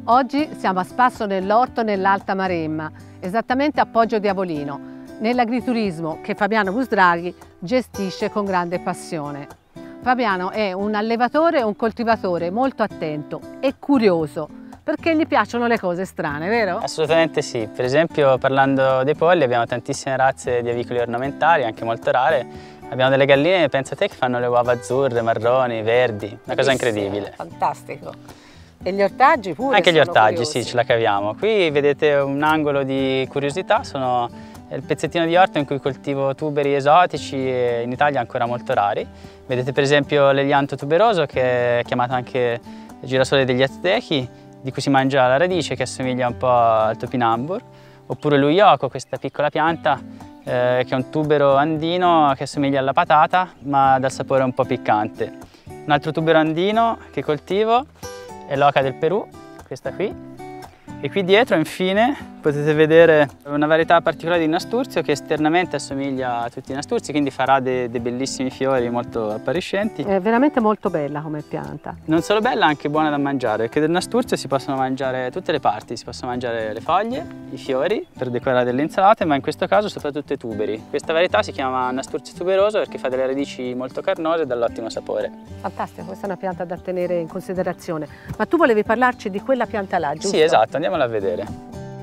Oggi siamo a spasso nell'orto nell'Alta Maremma, esattamente a Poggio di Avolino, nell'agriturismo che Fabiano Busdraghi gestisce con grande passione. Fabiano è un allevatore e un coltivatore molto attento e curioso, perché gli piacciono le cose strane, vero? Assolutamente sì. Per esempio, parlando dei polli, abbiamo tantissime razze di avicoli ornamentali, anche molto rare. Abbiamo delle galline, pensa te, che fanno le uova azzurre, marroni, verdi, una cosa incredibile. Fantastico. E gli ortaggi pure? Anche gli ortaggi, curiosi. sì, ce la caviamo. Qui vedete un angolo di curiosità, sono il pezzettino di orto in cui coltivo tuberi esotici e in Italia ancora molto rari. Vedete per esempio l'elianto tuberoso, che è chiamato anche girasole degli aztechi, di cui si mangia la radice, che assomiglia un po' al topinambur, oppure l'uyoco, questa piccola pianta che è un tubero andino che assomiglia alla patata ma dal sapore un po' piccante. Un altro tubero andino che coltivo è l'oca del Perù, questa qui. E qui dietro infine potete vedere una varietà particolare di nasturzio che esternamente assomiglia a tutti i nasturzi, quindi farà dei bellissimi fiori molto appariscenti. È veramente molto bella come pianta. Non solo bella, anche buona da mangiare, perché del nasturzio si possono mangiare tutte le parti, si possono mangiare le foglie, i fiori per decorare delle insalate, ma in questo caso soprattutto i tuberi. Questa varietà si chiama nasturzio tuberoso perché fa delle radici molto carnose e dall'ottimo sapore. Fantastico, questa è una pianta da tenere in considerazione. Ma tu volevi parlarci di quella pianta là, giusto? Sì, esatto, andiamola a vedere.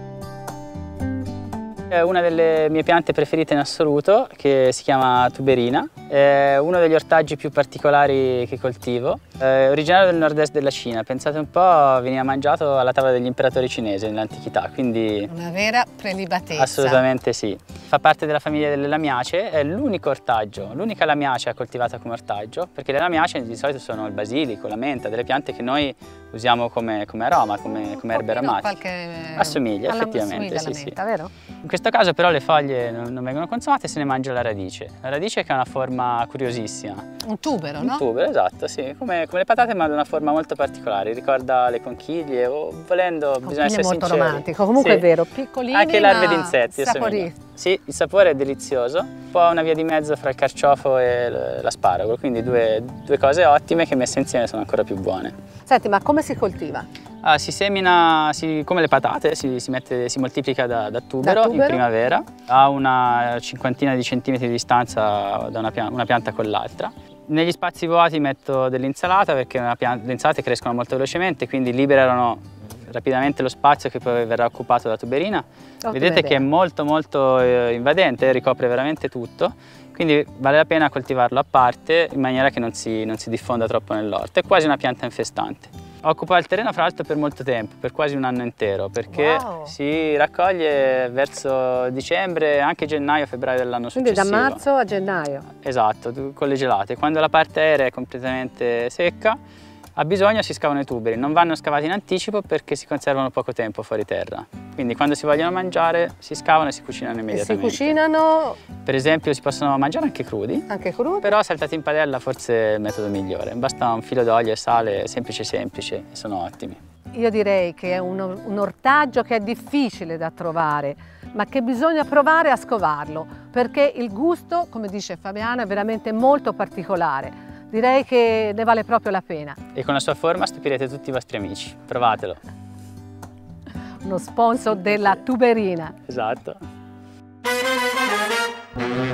È una delle mie piante preferite in assoluto, che si chiama tuberina. È uno degli ortaggi più particolari che coltivo. È originario del nord-est della Cina. Pensate un po', veniva mangiato alla tavola degli imperatori cinesi nell'antichità, quindi... Una vera prelibatezza. Assolutamente sì. Fa parte della famiglia delle lamiacee, è l'unico ortaggio, l'unica lamiacea coltivata come ortaggio, perché le lamiacee di solito sono il basilico, la menta, delle piante che noi usiamo come aroma, come erbe aromatiche. Assomiglia, effettivamente, alla sì, menta, sì. vero? In questo caso però le foglie non vengono consumate e se ne mangia la radice. La radice che ha una forma curiosissima. Un tubero, no? Un tubero, esatto, sì, come le patate ma ha una forma molto particolare, ricorda le conchiglie o volendo bisogna essere molto sinceri. romantico, comunque sì. è vero, piccolini anche larve di insetti saporiti. Sì, il sapore è delizioso, un po' una via di mezzo fra il carciofo e l'asparago, quindi due cose ottime che messe insieme sono ancora più buone. Senti, ma come si coltiva? Si semina come le patate, si moltiplica da tubero in primavera, a una cinquantina di centimetri di distanza da una pianta con l'altra. Negli spazi vuoti metto dell'insalata perché le insalate crescono molto velocemente, quindi liberano rapidamente lo spazio che poi verrà occupato da tuberina. Vedete che è molto invadente, ricopre veramente tutto, quindi vale la pena coltivarlo a parte in maniera che non si diffonda troppo nell'orto. È quasi una pianta infestante. Occupa il terreno fra l'altro per molto tempo, per quasi un anno intero, perché si raccoglie verso dicembre, anche gennaio, febbraio dell'anno successivo. Quindi da marzo a gennaio? Esatto, con le gelate. Quando la parte aerea è completamente secca, ha bisogno si scavano i tuberi, non vanno scavati in anticipo perché si conservano poco tempo fuori terra. Quindi quando si vogliono mangiare si scavano e si cucinano immediatamente. E si cucinano? Per esempio si possono mangiare anche crudi. Anche crudi? Però saltati in padella forse è il metodo migliore. Basta un filo d'olio e sale, semplice e sono ottimi. Io direi che è un ortaggio che è difficile da trovare, ma che bisogna provare a scovarlo, perché il gusto, come dice Fabiana, è veramente molto particolare. Direi che ne vale proprio la pena. E con la sua forma stupirete tutti i vostri amici. Provatelo. Uno sponsor della tuberina. Esatto.